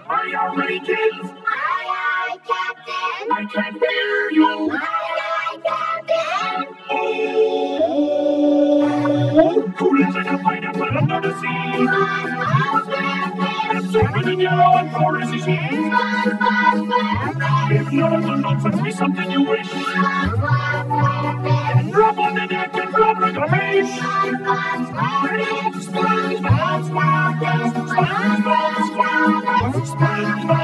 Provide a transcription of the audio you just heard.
Are you ready, kids? Aye, aye, Captain. I can hear you. Aye, aye, Captain. Oh, who lives in a pineapple under the sea? SpongeBob SquarePants. It's so red and yellow and forest is he. SpongeBob SquarePants. If you're the nonsense, be something you wish. SpongeBob SquarePants. And rub on the neck and flop like a fish. SpongeBob SquarePants. SpongeBob SquarePants. SpongeBob SquarePants. SpongeBob